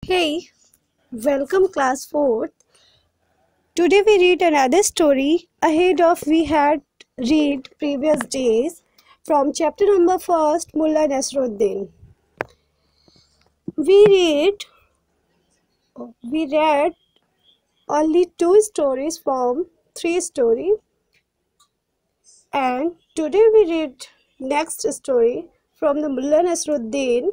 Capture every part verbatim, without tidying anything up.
Hey, welcome class fourth. Today we read another story ahead of we had read previous days from chapter number first Mullah Nasruddin. We read we read only two stories from three story, and today we read next story from the Mullah Nasruddin.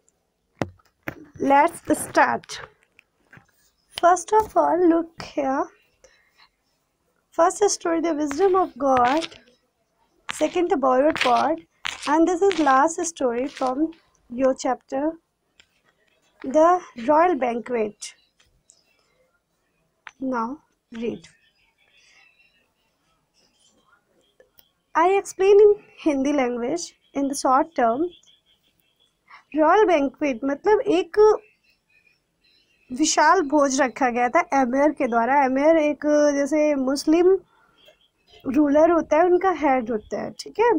Let's start. First of all, look here. First story, the wisdom of God. Second, the borrowed pot. And this is last story from your chapter, the royal banquet. Now read. I explain in Hindi language in the short term. Royal banquet मतलब एक विशाल भोज रखा गया था emir के द्वारा। Emir एक जैसे मुस्लिम ruler होता है, उनका हेड होता है, ठीक है।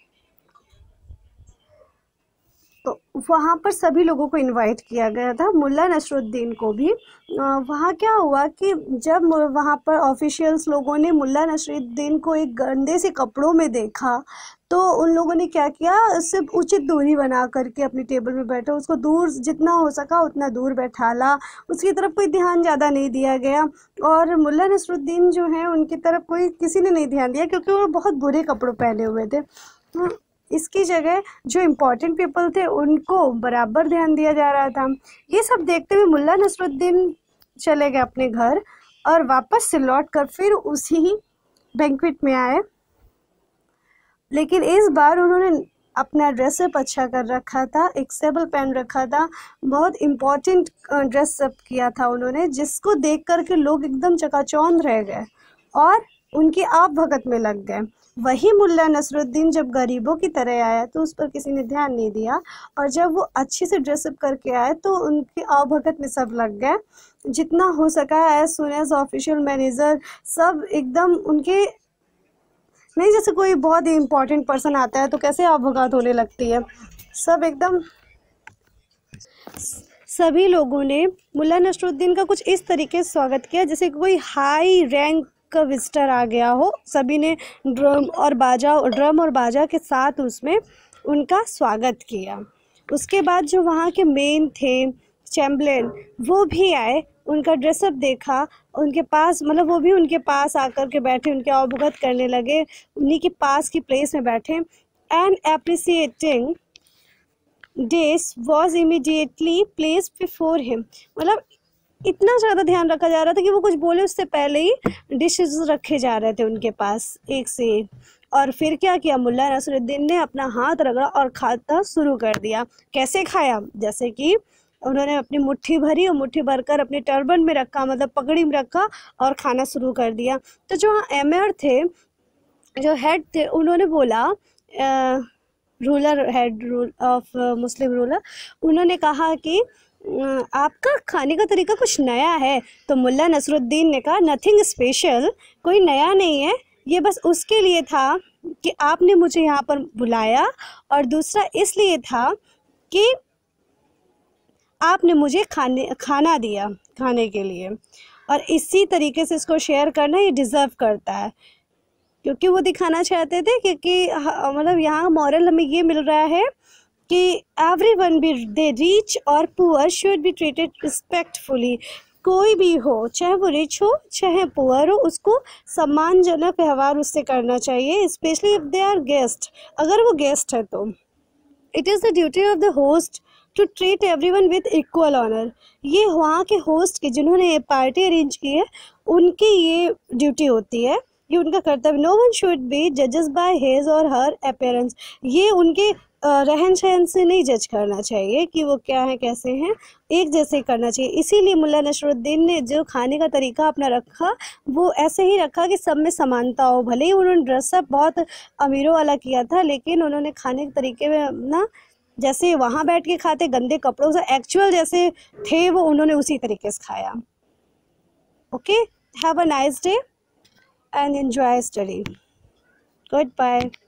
तो वहाँ पर सभी लोगों को इनवाइट किया गया था, मुल्ला नसरुद्दीन को भी। वहाँ क्या हुआ कि जब वहाँ पर ऑफिशियल्स लोगों ने मुल्ला नसरुद्दीन को एक गंदे से कपड़ों में देखा तो उन लोगों ने क्या किया, सिर्फ उचित दूरी बना करके अपनी टेबल में बैठा, उसको दूर जितना हो सका उतना दूर बैठाला, उसकी तरफ कोई ध्यान ज़्यादा नहीं दिया गया। और मुल्ला नसरुद्दीन जो है उनकी तरफ कोई किसी ने नहीं ध्यान दिया क्योंकि वो बहुत बुरे कपड़ों पहने हुए थे। इसकी जगह जो इम्पोर्टेंट पीपल थे उनको बराबर ध्यान दिया जा रहा था। ये सब देखते हुए मुल्ला नसरुद्दीन चले गए अपने घर और वापस से लौट कर फिर उसी ही बैंक्वेट में आए। लेकिन इस बार उन्होंने अपना ड्रेसअप अच्छा कर रखा था, एक सेबल पहन रखा था, बहुत इम्पोर्टेंट ड्रेसअप किया था उन्होंने, जिसको देख कर के लोग एकदम चकाचौंध रह गए और उनकी आप भगत में लग गए। वही मुल्ला नसरुद्दीन जब गरीबों की तरह आया तो उस पर किसी ने ध्यान नहीं दिया, और जब वो अच्छे से ड्रेसअप करके आए तो उनकी आप भगत में सब लग गए। जितना हो सका as soon as official manager सब एकदम उनके, नहीं जैसे कोई बहुत ही इम्पोर्टेंट पर्सन आता है तो कैसे आप भगत होने लगती है, सब एकदम। सभी लोगों ने मुल्ला नसरुद्दीन का कुछ इस तरीके से स्वागत किया जैसे कोई हाई रैंक का विजिटर आ गया हो। सभी ने ड्रम और बाजा ड्रम और बाजा के साथ उसमें उनका स्वागत किया। उसके बाद जो वहाँ के मेन थे चैम्बलेन, वो भी आए, उनका ड्रेसअप देखा, उनके पास मतलब वो भी उनके पास आकर के बैठे, उनके अवगत करने लगे, उन्हीं के पास की प्लेस में बैठे। And appreciating dish was immediately placed before him, मतलब इतना ज़्यादा ध्यान रखा जा रहा था कि वो कुछ बोले उससे पहले ही डिशेस रखे जा रहे थे उनके पास एक से एक। और फिर क्या किया, मुल्ला नसरुद्दीन ने अपना हाथ रगड़ा और खाता शुरू कर दिया। कैसे खाया, जैसे कि उन्होंने अपनी मुट्ठी भरी और मुट्ठी भरकर अपने टर्बन में रखा, मतलब पगड़ी में रखा और खाना शुरू कर दिया। तो जो एमिर थे, जो हेड थे, उन्होंने बोला, ruler head rule of Muslim ruler, उन्होंने कहा कि आपका खाने का तरीका कुछ नया है। तो मुल्ला नसरुद्दीन ने कहा नथिंग स्पेशल, कोई नया नहीं है, ये बस उसके लिए था कि आपने मुझे यहाँ पर बुलाया, और दूसरा इसलिए था कि आपने मुझे खाने खाना दिया खाने के लिए, और इसी तरीके से इसको शेयर करना ये डिज़र्व करता है। क्योंकि वो दिखाना चाहते थे क्योंकि मतलब यहाँ मॉरल हमें ये मिल रहा है कि every one be they rich और poor should be treated respectfully. कोई भी हो, चाहे वो रिच हो चाहे पुअर हो, उसको सम्मानजनक व्यवहार उससे करना चाहिए, specially if they are guest, अगर वो गेस्ट है तो। It is the duty of the host to treat everyone with equal honour. ये वहाँ के होस्ट की, जिन्होंने ये पार्टी अरेंज की है, उनकी ये ड्यूटी होती है, ये उनका कर्तव्य। नो वन शुड बी जजेस बाय हिज और हर अपीयरेंस, ये उनके रहन सहन से नहीं जज करना चाहिए कि वो क्या है कैसे हैं, एक जैसे ही करना चाहिए। इसीलिए मुल्ला नसरुद्दीन ने जो खाने का तरीका अपना रखा वो ऐसे ही रखा कि सब में समानता हो। भले ही उन्होंने ड्रेसअप बहुत अमीरों वाला किया था, लेकिन उन्होंने खाने के तरीके में ना, जैसे वहाँ बैठ के खाते गंदे कपड़ों से, एक्चुअल जैसे थे वो, उन्होंने उसी तरीके से खाया। Okay, have a nice day and enjoy study. Goodbye.